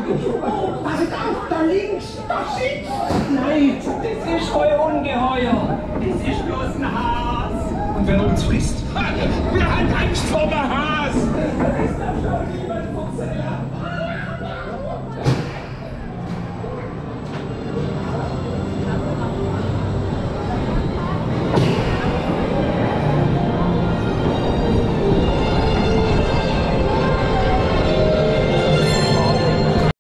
Passet auf, da links, da sitzt! Nein, das ist kein Ungeheuer. Das ist bloß ein Has. Und wenn er uns frisst? Wer hat Angst vor dem Has? Das ist doch schon jemand von